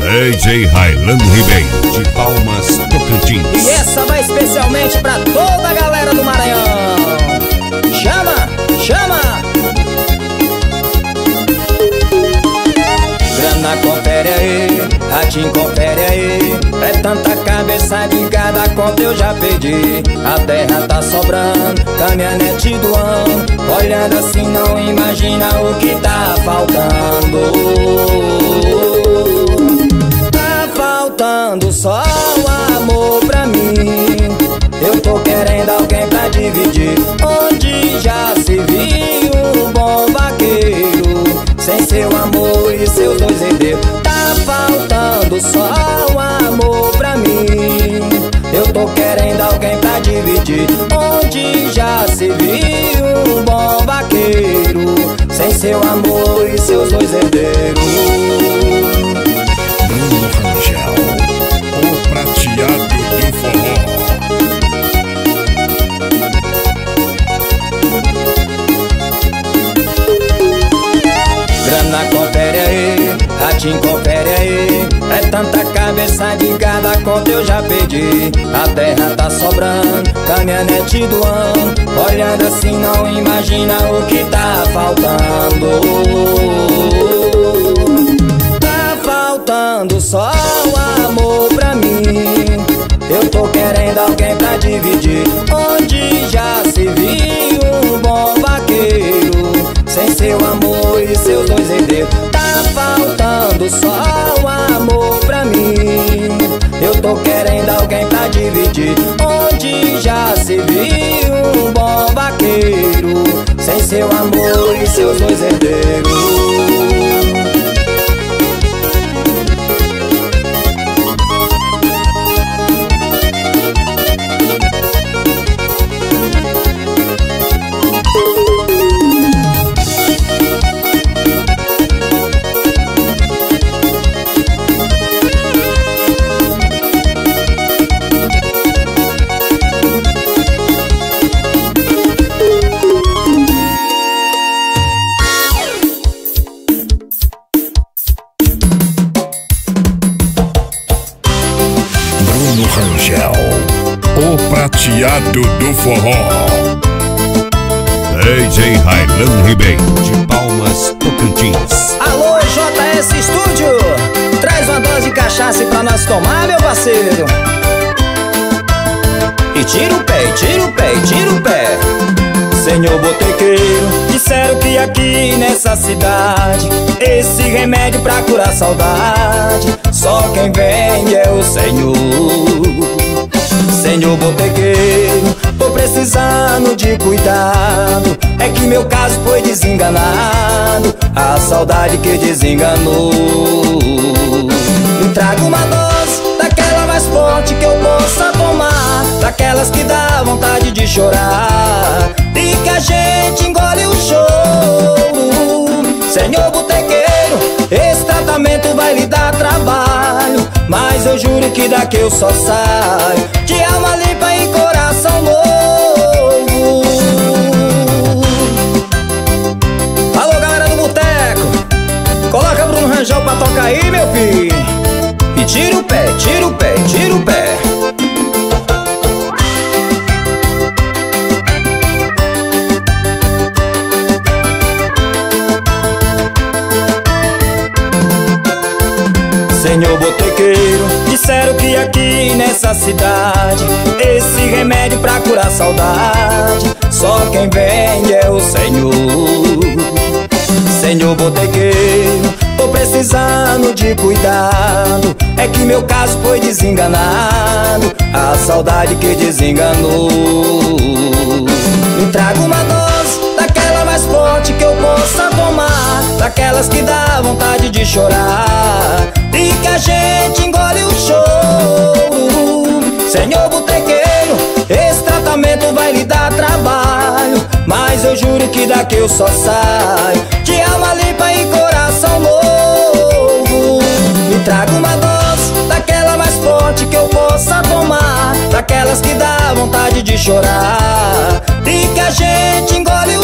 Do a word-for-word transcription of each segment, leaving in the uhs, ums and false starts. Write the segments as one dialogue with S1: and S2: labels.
S1: D J Railan Ribeiro, de Palmas, Tocantins.
S2: E essa vai especialmente pra toda a galera do Maranhão. Chama, chama. Grana confere aí, ratinho confere aí. É tanta cabeça de cada conta eu já perdi. A terra tá sobrando, caminhonete do ano. Olhando assim não imagina o que tá faltando. Tá faltando só o amor pra mim. Eu tô querendo alguém pra dividir. Onde já se viu um bom vaqueiro sem seu amor e seus dois herdeiros. Tá faltando só o amor pra mim. Eu tô querendo alguém pra dividir. Onde já se viu um bom vaqueiro sem seu amor e seus dois herdeiros.
S1: Bruno Rangel, o prateado do forró.
S2: Grana confere aí, ratinho confere aí. É tanta cabeça de cada conta eu já perdi. A terra tá sobrando, caminhonete do ano. Olhando assim não imagina o que tá faltando. Tá faltando só o amor pra mim. Eu tô querendo alguém pra dividir. Onde já se viu um bom vaqueiro sem seu amor e seus dois herdeiros. Tá faltando só o amor pra mim. Eu tô querendo alguém pra dividir. Onde já se viu um bom vaqueiro sem seu amor e seus dois herdeiros.
S1: Rangel, o prateado do forró. D J Railan Ribeiro, de Palmas, Tocantins.
S2: Alô, J S Estúdio, traz uma dose de cachaça pra nós tomar, meu parceiro. E tira o pé, e tira o pé, e tira o pé. Senhor botequeiro, disseram que aqui nessa cidade esse remédio pra curar saudade só quem vende é o Senhor. Senhor botequeiro, tô precisando de cuidado. É que meu caso foi desenganado, a saudade que desenganou. Me traga uma dose daquela mais forte que eu possa tomar, daquelas que dá vontade de chorar e que a gente engole o choro. Senhor botequeiro, esse tratamento vai lhe dar trabalho, mas eu juro que daqui eu só saio de alma limpa e coração novo. Alô, galera do boteco, coloca Bruno Rangel pra tocar aí, meu filho. E tira o pé, tira o pé, tira o pé. Senhor botequeiro, disseram que aqui nessa cidade esse remédio pra curar saudade só quem vende é o Senhor. Senhor botequeiro, tô precisando de cuidado. É que meu caso foi desenganado, a saudade que desenganou. Me traga uma dose daquela mais forte que eu possa tomar, daquelas que dá vontade de chorar e que a gente engole o choro. Senhor botequeiro, esse tratamento vai lhe dar trabalho, mas eu juro que daqui eu só saio de alma limpa e coração novo. Me traga uma dose daquela mais forte que eu possa tomar, daquelas que dá vontade de chorar e que a gente engole o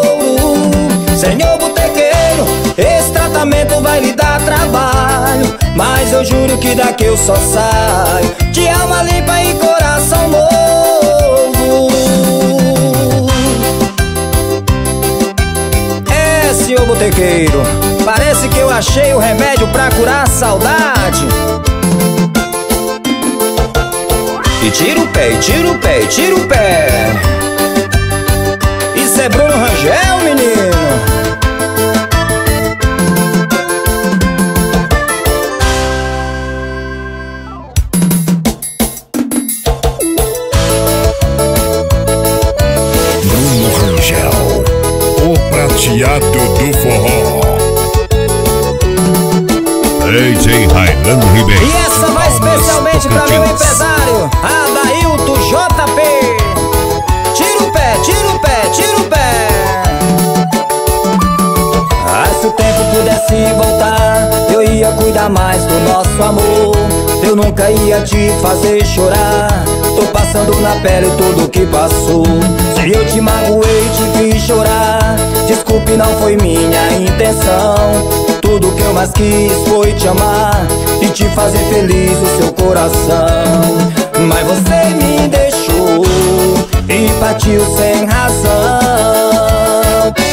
S2: choro. Senhor botequeiro, esse tratamento vai lhe dar trabalho, mas eu juro que daqui eu só saio de alma limpa e coração novo. É, senhor botequeiro, parece que eu achei o remédio pra curar a saudade. E tira o pé, e tira o pé, e tira o pé. Isso é Bruno Rangel, menino.
S1: Bruno Rangel, o prateado do forró. D J Railan Ribeiro.
S2: E essa vai especialmente pra meu empresário, Adailto J P. Tira o pé, tira o pé, tira o pé. Ah, se o tempo pudesse voltar, eu ia cuidar mais do nosso amor. Eu nunca ia te fazer chorar. Tô passando na pele tudo que passou. Se eu te magoei, te fiz chorar, desculpe, não foi minha intenção. Tudo que eu mais quis foi te amar e te fazer feliz o seu coração. Mas você me deixou e partiu sem razão.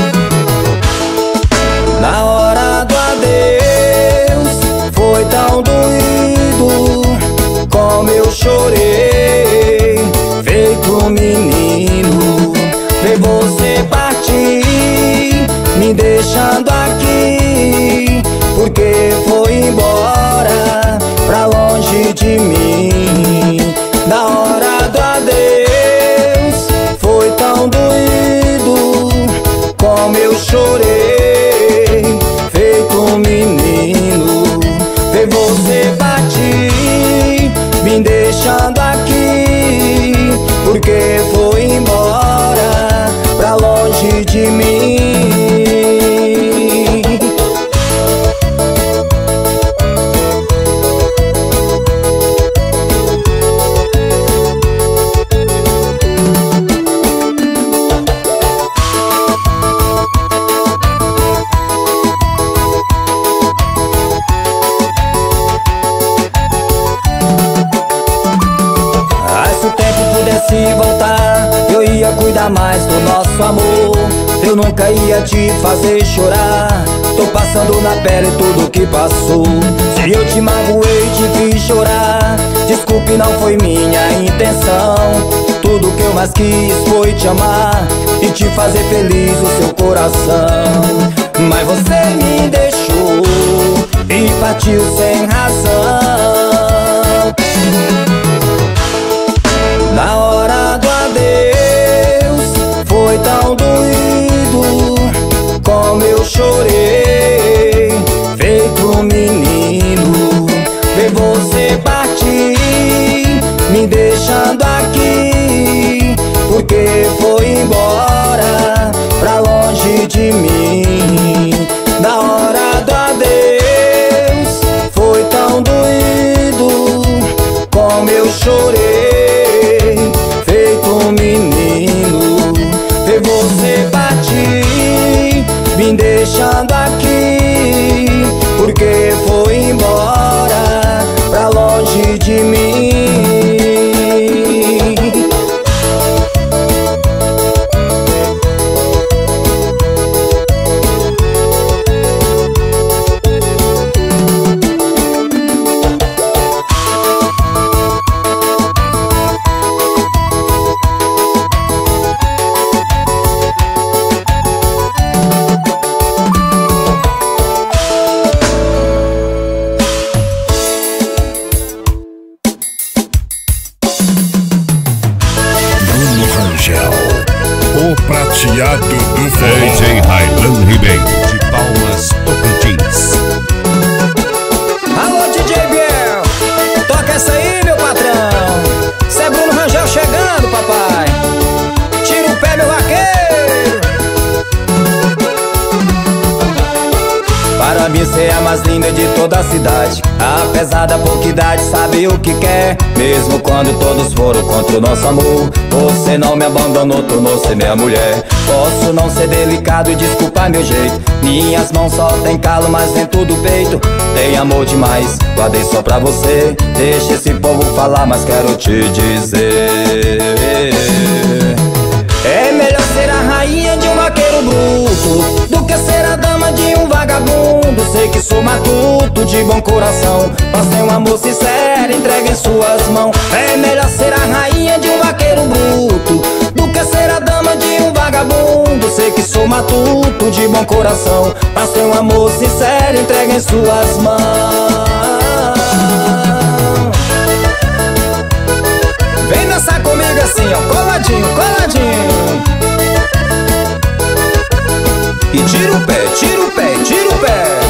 S2: Na hora do adeus foi tão doído, como eu chorei, feito um menino. Ver você partir, me deixando aqui, porque foi embora pra longe de mim. Na hora do adeus foi tão doído, como eu chorei, feito um menino. Ver você partir, me deixando aqui, porque foi embora pra longe de mim. Se voltar, eu ia cuidar mais do nosso amor. Eu nunca ia te fazer chorar. Tô passando na pele tudo que passou. Se eu te magoei, te fiz chorar, desculpe, não foi minha intenção. Tudo que eu mais quis foi te amar e te fazer feliz o seu coração. Mas você me deixou e partiu sem razão. Na hora do adeus foi tão doído, como eu chorei, feito um menino. Ver você partir, me deixando aqui, porque foi embora pra longe de mim. Na hora do adeus foi tão doído, como eu chorei, feito um menino. Ver você partir, me deixando aqui, porque foi embora pra longe de mim. Para mim cê é a mais linda de toda a cidade. Apesar da pouca idade, sabe o que quer. Mesmo quando todos foram contra o nosso amor, você não me abandonou, tornou-se minha mulher. Posso não ser delicado e desculpar meu jeito. Minhas mãos só tem calo, mas dentro do peito tem amor demais, guardei só pra você. Deixa esse povo falar, mas quero te dizer: é melhor ser a rainha de um vaqueiro bruto do que ser a dama de um vagabundo. Sei que sou matuto, de bom coração, mas tenho um amor sincero, entregue em suas mãos. É melhor ser a rainha de um vaqueiro bruto do que ser a dama de um vagabundo. Sei que sou matuto, de bom coração, mas tenho um amor sincero, entregue em suas mãos. Vem dançar comigo assim, ó, coladinho, coladinho. E tira o pé, tira o pé, tira o pé.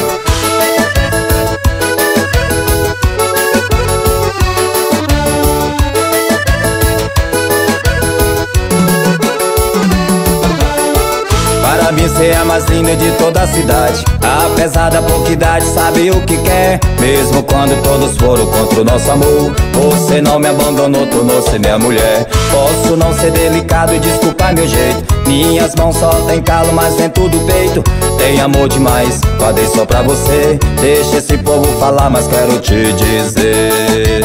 S2: Para mim cê é a mais linda de toda a cidade. Apesar da pouca idade, sabe o que quer. Mesmo quando todos foram contra o nosso amor, você não me abandonou, tornou-se minha mulher. Posso não ser delicado e desculpar meu jeito. Minhas mãos só tem calo, mas dentro do peito tem amor demais, guardei só pra você. Deixa esse povo falar, mas quero te dizer: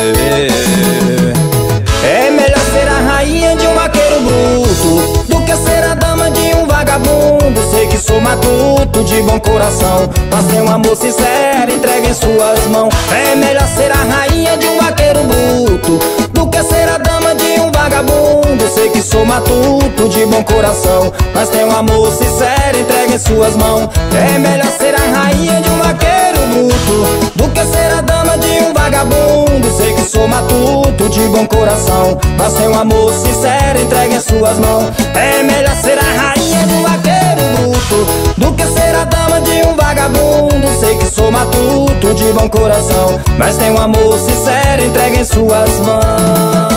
S2: é melhor ser a rainha de um vaqueiro bruto do que ser a dama de um vagabundo. Sei que sou matuto, de bom coração, mas tenho um amor sincero, entregue em suas mãos. É melhor ser a rainha de um vaqueiro bruto do que ser a dama de um vagabundo. Sei que sou matuto, de bom coração, mas tenho um amor sincero, entregue em suas mãos. É melhor ser a rainha de um vaqueiro bruto do que ser a dama de um vagabundo. Sei que sou matuto, de bom coração, mas tenho um amor sincero, entregue em suas mãos. É melhor ser a rainha de um vaqueiro bruto do que ser a dama de um vagabundo. Sei que sou matuto, de bom coração, mas tenho um amor sincero, entregue em suas mãos.